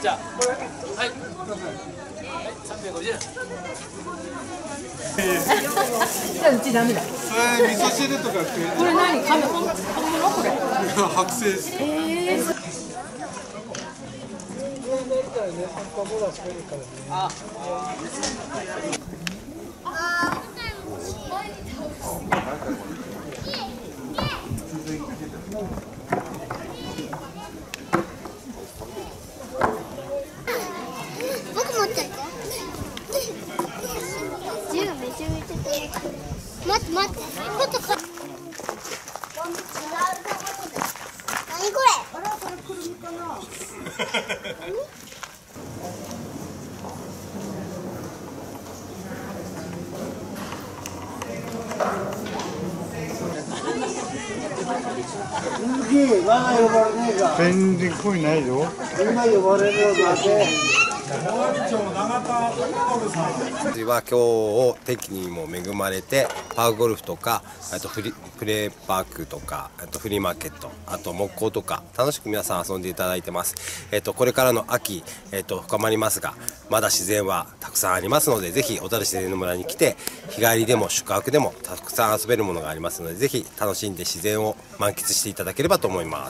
じゃあ、はい。350円。 じゃあうちダメだ。 それ味噌汁とか食える。 これ何？カムロこれ。 剥製です。 あ。 僕持ってるか。銃がめちゃめちゃ待って待って。ちょっと何これ。あらこれくるみかな。 全然声ないよ。 今呼ばれるようだけ。 は今日天気にも恵まれてパーゴルフとかあとプレーパークとかあとフリーマーケットあと木工とか楽しく皆さん遊んでいただいてます。これからの秋、深まりますがまだ自然はたくさんありますのでぜひ小樽自然の村に来て日帰りでも宿泊でもたくさん遊べるものがありますのでぜひ楽しんで自然を満喫していただければと思います。